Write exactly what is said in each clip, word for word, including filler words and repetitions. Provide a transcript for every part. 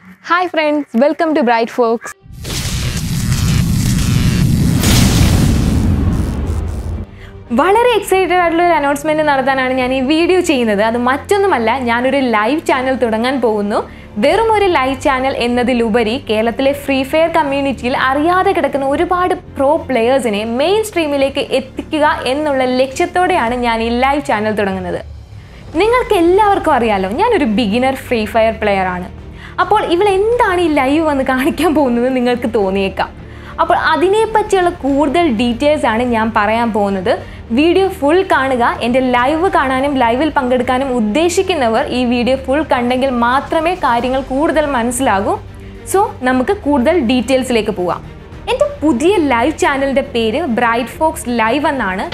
Hi friends, welcome to brightfox. വളരെ excited ആയിട്ടുള്ള ഒരു അനൗൺസ്മെന്റ് നടത്താനാണ് ഞാൻ ഈ വീഡിയോ ചെയ്യുന്നത്. അത് മറ്റൊന്നുമല്ല, ഞാനൊരു ലൈവ് ചാനൽ തുടങ്ങാൻ പോകുന്നു. വെറും ഒരു ലൈവ് ചാനൽ എന്നതിലുപരി കേരളത്തിലെ ഫ്രീ ഫയർ കമ്മ്യൂണിറ്റിയിൽ അറിയാതെ കിടക്കുന്ന ഒരുപാട് പ്രോ പ്ലെയേഴ്സിനെ മെയിൻ സ്ട്രീമിലേക്ക് എത്തിക്കുക എന്നുള്ള ലക്ഷ്യത്തോടെയാണ് ഞാൻ ഈ ലൈവ് ചാനൽ തുടങ്ങുന്നത്. നിങ്ങൾക്ക് എല്ലാവർക്കും അറിയാലോ, ഞാനൊരു ബിഗിനർ ഫ്രീ ഫയർ പ്ലെയർ ആണ്. അപ്പോൾ ഇവൾ എന്താണ് ഈ ലൈവ് വന്ന് കാണിക്കാൻ പോകുന്നത് നിങ്ങൾക്ക് തോന്നിയേക്കാം. അപ്പോൾ അതിനെപ്പറ്റിയുള്ള കൂടുതൽ ഡീറ്റെയിൽസ് ആണ് ഞാൻ പറയാൻ പോകുന്നത്. വീഡിയോ ഫുൾ കാണുക. എൻ്റെ ലൈവ് കാണാനും ലൈവിൽ പങ്കെടുക്കാനും ഉദ്ദേശിക്കുന്നവർ ഈ വീഡിയോ ഫുൾ കണ്ടെങ്കിൽ മാത്രമേ കാര്യങ്ങൾ കൂടുതൽ മനസ്സിലാകൂ. സോ നമുക്ക് കൂടുതൽ ഡീറ്റെയിൽസിലേക്ക് പോകാം. എൻ്റെ പുതിയ ലൈവ് ചാനലിൻ്റെ പേര് ബ്രൈറ്റ്ഫോക്സ് ലൈവ് എന്നാണ്.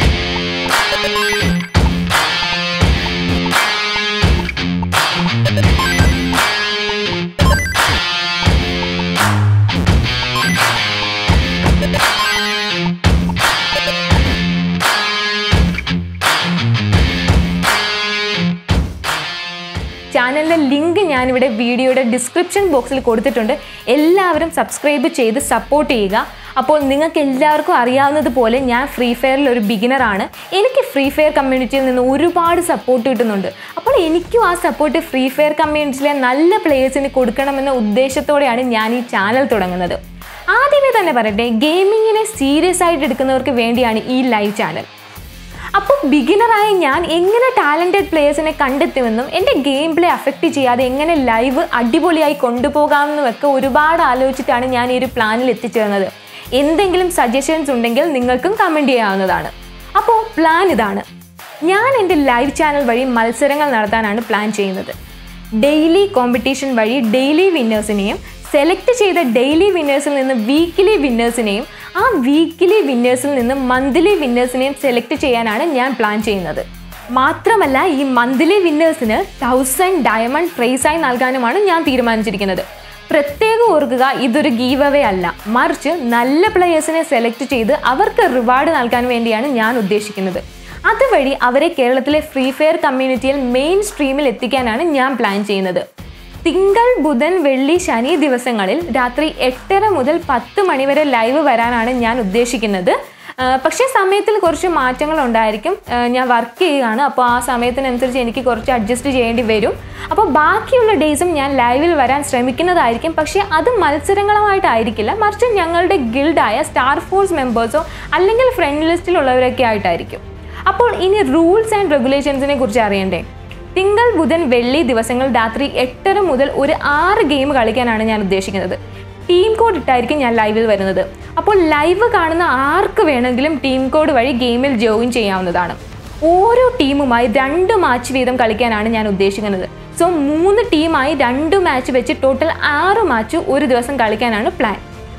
ചാനലിൻ്റെ ലിങ്ക് ഞാനിവിടെ വീഡിയോയുടെ ഡിസ്ക്രിപ്ഷൻ ബോക്സിൽ കൊടുത്തിട്ടുണ്ട്. എല്ലാവരും സബ്സ്ക്രൈബ് ചെയ്ത് സപ്പോർട്ട് ചെയ്യുക. അപ്പോൾ നിങ്ങൾക്ക് എല്ലാവർക്കും അറിയാവുന്നതുപോലെ ഞാൻ ഫ്രീ ഫയറിൽ ഒരു ബിഗിനറാണ്. എനിക്ക് ഫ്രീ ഫയർ കമ്മ്യൂണിറ്റിയിൽ നിന്ന് ഒരുപാട് സപ്പോർട്ട് കിട്ടുന്നുണ്ട്. അപ്പോൾ എനിക്കും ആ സപ്പോർട്ട് ഫ്രീ ഫയർ കമ്മ്യൂണിറ്റിയിലെ നല്ല പ്ലേയേഴ്സിന് കൊടുക്കണമെന്ന ഉദ്ദേശത്തോടെയാണ് ഞാൻ ഈ ചാനൽ തുടങ്ങുന്നത്. ആദ്യമേ തന്നെ പറയട്ടെ, ഗെയിമിങ്ങിനെ സീരിയസ് ആയിട്ട് എടുക്കുന്നവർക്ക് വേണ്ടിയാണ് ഈ ലൈവ് ചാനൽ. അപ്പോൾ ബിഗിനറായ ഞാൻ എങ്ങനെ ടാലൻറ്റഡ് പ്ലേയേഴ്സിനെ കണ്ടെത്തുമെന്നും എൻ്റെ ഗെയിം പ്ലേ അഫക്റ്റ് ചെയ്യാതെ എങ്ങനെ ലൈവ് അടിപൊളിയായി കൊണ്ടുപോകാമെന്നുമൊക്കെ ഒരുപാട് ആലോചിച്ചിട്ടാണ് ഞാൻ ഈ ഒരു പ്ലാനിൽ എത്തിച്ചേർന്നത്. എന്തെങ്കിലും സജഷൻസ് ഉണ്ടെങ്കിൽ നിങ്ങൾക്കും കമൻറ്റ് ചെയ്യാവുന്നതാണ്. അപ്പോൾ പ്ലാൻ ഇതാണ്. ഞാൻ എൻ്റെ ലൈവ് ചാനൽ വഴി മത്സരങ്ങൾ നടത്താനാണ് പ്ലാൻ ചെയ്യുന്നത്. ഡെയിലി കോമ്പറ്റീഷൻ വഴി ഡെയിലി വിന്നേഴ്സിനെയും സെലക്ട് ചെയ്ത ഡെയിലി വിന്നേഴ്സിൽ നിന്ന് വീക്കിലി വിന്നേഴ്സിനെയും ആ വീക്കിലി വിന്നേഴ്സിൽ നിന്ന് മന്ത്ലി വിന്നേഴ്സിനെയും സെലക്ട് ചെയ്യാനാണ് ഞാൻ പ്ലാൻ ചെയ്യുന്നത്. മാത്രമല്ല, ഈ മന്ത്ലി വിന്നേഴ്സിന് തൗസൻഡ് ഡയമണ്ട് പ്രൈസായി നൽകാനുമാണ് ഞാൻ തീരുമാനിച്ചിരിക്കുന്നത്. പ്രത്യേകം ഓർക്കുക, ഇതൊരു ഗീവ് അവേ അല്ല, മറിച്ച് നല്ല പ്ലെയേഴ്സിനെ സെലക്ട് ചെയ്ത് അവർക്ക് റിവാർഡ് നൽകാൻ വേണ്ടിയാണ് ഞാൻ ഉദ്ദേശിക്കുന്നത്. അതുവഴി അവരെ കേരളത്തിലെ ഫ്രീ ഫയർ കമ്മ്യൂണിറ്റിയിൽ മെയിൻ സ്ട്രീമിൽ എത്തിക്കാനാണ് ഞാൻ പ്ലാൻ ചെയ്യുന്നത്. തിങ്കൾ, ബുധൻ, വെള്ളി, ശനി ദിവസങ്ങളിൽ രാത്രി എട്ടര മുതൽ പത്ത് മണി വരെ ലൈവ് വരാനാണ് ഞാൻ ഉദ്ദേശിക്കുന്നത്. പക്ഷേ സമയത്തിൽ കുറച്ച് മാറ്റങ്ങൾ ഉണ്ടായിരിക്കും. ഞാൻ വർക്ക് ചെയ്യുകയാണ്, അപ്പോൾ ആ സമയത്തിനനുസരിച്ച് എനിക്ക് കുറച്ച് അഡ്ജസ്റ്റ് ചെയ്യേണ്ടി വരും. അപ്പോൾ ബാക്കിയുള്ള ഡേയ്സും ഞാൻ ലൈവിൽ വരാൻ ശ്രമിക്കുന്നതായിരിക്കും. പക്ഷേ അത് മത്സരങ്ങളുമായിട്ടായിരിക്കില്ല, മറിച്ച് ഞങ്ങളുടെ ഗിൽഡായ സ്റ്റാർ ഫോഴ്സ് മെമ്പേഴ്സോ അല്ലെങ്കിൽ ഫ്രണ്ട് ലിസ്റ്റിലുള്ളവരൊക്കെ ആയിട്ടായിരിക്കും. അപ്പോൾ ഇനി റൂൾസ് ആൻഡ് റെഗുലേഷൻസിനെ കുറിച്ച് അറിയണ്ടേ? തിങ്കൾ, ബുധൻ, വെള്ളി ദിവസങ്ങൾ രാത്രി എട്ടര മുതൽ ഒരു ആറ് ഗെയിം കളിക്കാനാണ് ഞാൻ ഉദ്ദേശിക്കുന്നത്. ടീം കോഡ് ഇട്ടായിരിക്കും ഞാൻ ലൈവിൽ വരുന്നത്. അപ്പോൾ ലൈവ് കാണുന്ന ആർക്ക് വേണമെങ്കിലും ടീം കോഡ് വഴി ഗെയിമിൽ ജോയിൻ ചെയ്യാവുന്നതാണ്. ഓരോ ടീമുമായി രണ്ട് മാച്ച് വീതം കളിക്കാനാണ് ഞാൻ ഉദ്ദേശിക്കുന്നത്. സോ മൂന്ന് ടീമായി രണ്ട് മാച്ച് വെച്ച് ടോട്ടൽ ആറ് മാച്ച് ഒരു ദിവസം കളിക്കാനാണ് പ്ലാൻ.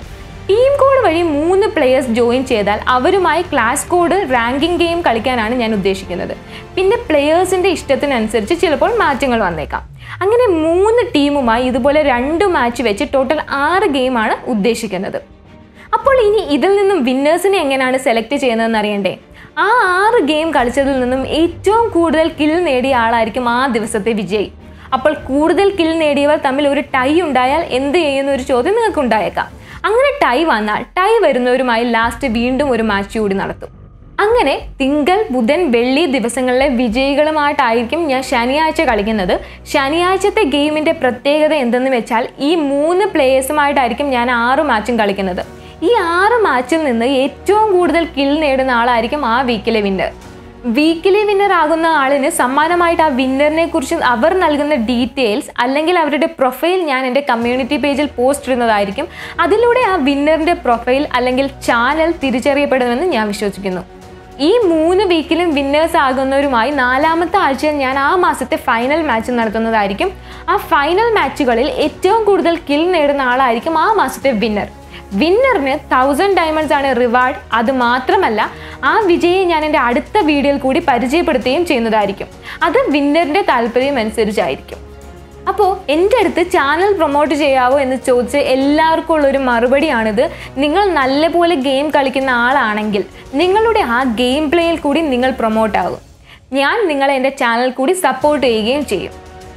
ടീം കോഡ് വഴി മൂന്ന് പ്ലെയേഴ്സ് ജോയിൻ ചെയ്താൽ അവരുമായി ക്ലാസ് കോഡ് റാങ്കിങ് ഗെയിം കളിക്കാനാണ് ഞാൻ ഉദ്ദേശിക്കുന്നത്. പിന്നെ പ്ലെയേഴ്സിൻ്റെ ഇഷ്ടത്തിനനുസരിച്ച് ചിലപ്പോൾ മാറ്റങ്ങൾ വന്നേക്കാം. അങ്ങനെ മൂന്ന് ടീമുമായി ഇതുപോലെ രണ്ട് മാച്ച് വെച്ച് ടോട്ടൽ ആറ് ഗെയിമാണ് ഉദ്ദേശിക്കുന്നത്. അപ്പോൾ ഇനി ഇതിൽ നിന്നും വിന്നേഴ്സിനെ എങ്ങനെയാണ് സെലക്ട് ചെയ്യുന്നതെന്ന് അറിയണ്ടേ? ആ ആറ് ഗെയിം കളിച്ചതിൽ നിന്നും ഏറ്റവും കൂടുതൽ കിൽ നേടിയ ആളായിരിക്കും ആ ദിവസത്തെ വിജയി. അപ്പോൾ കൂടുതൽ കിൽ നേടിയവർ തമ്മിൽ ഒരു ടൈ ഉണ്ടായാൽ എന്ത് ചെയ്യുന്ന ഒരു ചോദ്യം നിങ്ങൾക്ക് ഉണ്ടായേക്കാം. അങ്ങനെ ടൈ വന്നാൽ ടൈ വരുന്നവരുമായി ലാസ്റ്റ് വീണ്ടും ഒരു മാച്ച് കൂടി നടത്തും. അങ്ങനെ തിങ്കൾ, ബുധൻ, വെള്ളി ദിവസങ്ങളിലെ വിജയികളുമായിട്ടായിരിക്കും ഞാൻ ശനിയാഴ്ച കളിക്കുന്നത്. ശനിയാഴ്ചത്തെ ഗെയിമിൻ്റെ പ്രത്യേകത എന്തെന്ന് വെച്ചാൽ ഈ മൂന്ന് പ്ലേയേഴ്സുമായിട്ടായിരിക്കും ഞാൻ ആറ് മാച്ചും കളിക്കുന്നത്. ഈ ആറ് മാച്ചിൽ നിന്ന് ഏറ്റവും കൂടുതൽ കിൽ നേടുന്ന ആളായിരിക്കും ആ വീക്കിലെ വിന്നർ. വീക്കിലി വിന്നർ ആകുന്ന ആളിന് സമ്മാനമായിട്ട് ആ വിന്നറിനെ കുറിച്ച് അവർ നൽകുന്ന ഡീറ്റെയിൽസ് അല്ലെങ്കിൽ അവരുടെ പ്രൊഫൈൽ ഞാൻ എൻ്റെ കമ്മ്യൂണിറ്റി പേജിൽ പോസ്റ്റ് ഇടുന്നതായിരിക്കും. അതിലൂടെ ആ വിന്നറിൻ്റെ പ്രൊഫൈൽ അല്ലെങ്കിൽ ചാനൽ തിരിച്ചറിയപ്പെടുമെന്ന് ഞാൻ വിശ്വസിക്കുന്നു. ഈ മൂന്ന് വീക്കിലും വിന്നേഴ്സ് ആകുന്നവരുമായി നാലാമത്തെ ആഴ്ച ഞാൻ ആ മാസത്തെ ഫൈനൽ മാച്ച് നടത്തുന്നതായിരിക്കും. ആ ഫൈനൽ മാച്ചുകളിൽ ഏറ്റവും കൂടുതൽ കിൽ നേടുന്ന ആളായിരിക്കും ആ മാസത്തെ വിന്നർ. വിന്നറിന് തൗസൻഡ് ഡയമണ്ട്സ് ആണ് റിവാർഡ്. അത് മാത്രമല്ല, ആ വിജയെ ഞാൻ എൻ്റെ അടുത്ത വീഡിയോയിൽ കൂടി പരിചയപ്പെടുത്തുകയും ചെയ്യുന്നതായിരിക്കും. അത് വിന്നറിൻ്റെ താല്പര്യം അനുസരിച്ചായിരിക്കും. അപ്പോൾ എൻ്റെ അടുത്ത് ചാനൽ പ്രൊമോട്ട് ചെയ്യാവോ എന്ന് ചോദിച്ച് എല്ലാവർക്കും ഉള്ളൊരു മറുപടിയാണിത്. നിങ്ങൾ നല്ലപോലെ ഗെയിം കളിക്കുന്ന ആളാണെങ്കിൽ നിങ്ങളുടെ ആ ഗെയിം പ്ലേയിൽ കൂടി നിങ്ങൾ പ്രൊമോട്ട് ആകും. ഞാൻ നിങ്ങളെ എൻ്റെ ചാനൽ കൂടി സപ്പോർട്ട് ചെയ്യുകയും ചെയ്യും.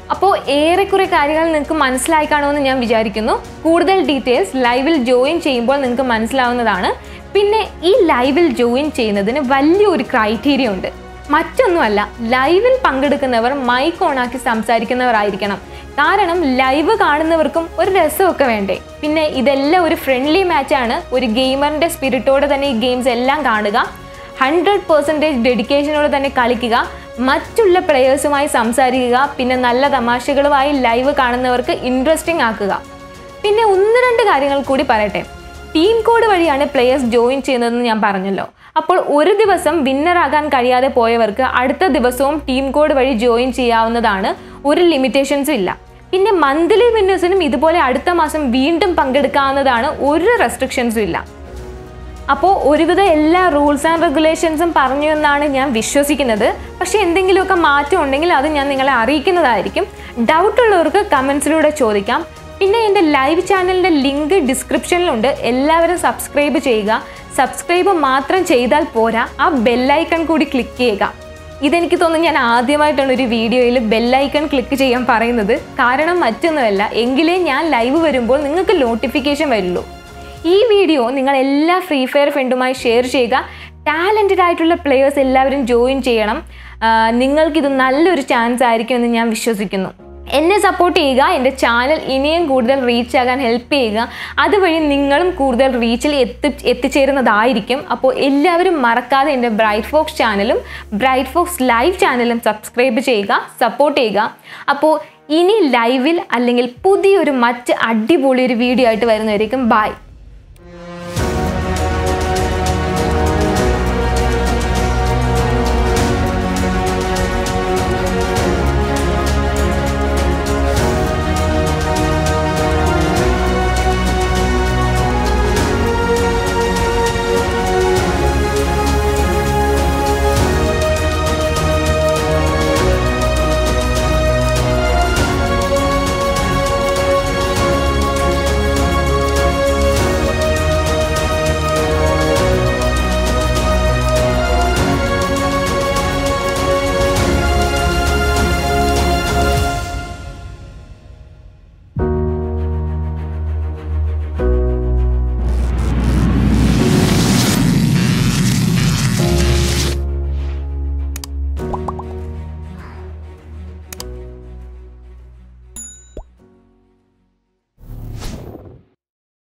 അപ്പോൾ ഏറെക്കുറെ കാര്യങ്ങൾ നിങ്ങൾക്ക് മനസ്സിലായി കാണുമെന്ന് ഞാൻ വിചാരിക്കുന്നു. കൂടുതൽ ഡീറ്റെയിൽസ് ലൈവിൽ ജോയിൻ ചെയ്യുമ്പോൾ നിങ്ങൾക്ക് മനസ്സിലാവുന്നതാണ്. പിന്നെ ഈ ലൈവിൽ ജോയിൻ ചെയ്യുന്നതിന് വലിയൊരു ക്രൈറ്റീരിയ ഉണ്ട്. മറ്റൊന്നുമല്ല, ലൈവിൽ പങ്കെടുക്കുന്നവർ മൈക്ക് ഓണാക്കി സംസാരിക്കുന്നവരായിരിക്കണം. കാരണം ലൈവ് കാണുന്നവർക്കും ഒരു രസമൊക്കെ വേണ്ടേ. പിന്നെ ഇതെല്ലാം ഒരു ഫ്രണ്ട്ലി മാച്ചാണ്. ഒരു ഗെയിമറിൻ്റെ സ്പിരിറ്റോടെ തന്നെ ഈ ഗെയിംസ് എല്ലാം കാണുക, ഹൺഡ്രഡ് പെർസെൻറ്റേജ് ഡെഡിക്കേഷനോടെ തന്നെ കളിക്കുക, മറ്റുള്ള പ്ലെയേഴ്സുമായി സംസാരിക്കുക, പിന്നെ നല്ല തമാശകളുമായി ലൈവ് കാണുന്നവർക്ക് ഇൻട്രസ്റ്റിംഗ് ആക്കുക. പിന്നെ ഒന്ന് രണ്ട് കാര്യങ്ങൾ കൂടി പറയട്ടെ. ടീം കോഡ് വഴിയാണ് പ്ലെയേഴ്സ് ജോയിൻ ചെയ്യുന്നതെന്ന് ഞാൻ പറഞ്ഞല്ലോ. അപ്പോൾ ഒരു ദിവസം വിന്നറാകാൻ കഴിയാതെ പോയവർക്ക് അടുത്ത ദിവസവും ടീം കോഡ് വഴി ജോയിൻ ചെയ്യാവുന്നതാണ്. ഒരു ലിമിറ്റേഷൻസും ഇല്ല. പിന്നെ മന്ത്ലി വിന്നേഴ്സിനും ഇതുപോലെ അടുത്ത മാസം വീണ്ടും പങ്കെടുക്കാവുന്നതാണ്. ഒരു റെസ്ട്രിക്ഷൻസും ഇല്ല. അപ്പോൾ ഒരുവിധ എല്ലാ റൂൾസ് ആൻഡ് റെഗുലേഷൻസും പറഞ്ഞു എന്നാണ് ഞാൻ വിശ്വസിക്കുന്നത്. പക്ഷേ എന്തെങ്കിലുമൊക്കെ മാറ്റം ഉണ്ടെങ്കിൽ അത് ഞാൻ നിങ്ങളെ അറിയിക്കുന്നതായിരിക്കും. ഡൗട്ട് ഉള്ളവർക്ക് കമൻസിലൂടെ ചോദിക്കാം. പിന്നെ എൻ്റെ ലൈവ് ചാനലിൻ്റെ ലിങ്ക് ഡിസ്ക്രിപ്ഷനിലുണ്ട്. എല്ലാവരും സബ്സ്ക്രൈബ് ചെയ്യുക. സബ്സ്ക്രൈബ് മാത്രം ചെയ്താൽ പോരാ, ആ ബെല്ലൈക്കൺ കൂടി ക്ലിക്ക് ചെയ്യുക. ഇതെനിക്ക് തോന്നുന്നു ഞാൻ ആദ്യമായിട്ടാണ് ഒരു വീഡിയോയിൽ ബെല്ലൈക്കൺ ക്ലിക്ക് ചെയ്യാൻ പറയുന്നത്. കാരണം മറ്റൊന്നുമല്ല, എങ്കിലേ ഞാൻ ലൈവ് വരുമ്പോൾ നിങ്ങൾക്ക് നോട്ടിഫിക്കേഷൻ വരുള്ളൂ. ഈ വീഡിയോ നിങ്ങൾ എല്ലാ ഫ്രീ ഫയർ ഫ്രണ്ടുമായി ഷെയർ ചെയ്യുക. ടാലൻറ്റഡ് ആയിട്ടുള്ള പ്ലെയേഴ്സ് എല്ലാവരും ജോയിൻ ചെയ്യണം. നിങ്ങൾക്കിത് നല്ലൊരു ചാൻസ് ആയിരിക്കും എന്ന് ഞാൻ വിശ്വസിക്കുന്നു. എന്നെ സപ്പോർട്ട് ചെയ്യുക. എൻ്റെ ചാനൽ ഇനിയും കൂടുതൽ റീച്ച് ആകാൻ ഹെൽപ്പ് ചെയ്യുക. അതുവഴി നിങ്ങളും കൂടുതൽ റീച്ചിൽ എത്തി എത്തിച്ചേരുന്നതായിരിക്കും. അപ്പോൾ എല്ലാവരും മറക്കാതെ എൻ്റെ ബ്രൈറ്റ് ഫോക്സ് ചാനലും ബ്രൈറ്റ് ഫോക്സ് ലൈവ് ചാനലും സബ്സ്ക്രൈബ് ചെയ്യുക, സപ്പോർട്ട് ചെയ്യുക. അപ്പോൾ ഇനി ലൈവിൽ അല്ലെങ്കിൽ പുതിയൊരു മറ്റ് അടിപൊളി ഒരു വീഡിയോ ആയിട്ട് വരുന്നതായിരിക്കും. ബൈ.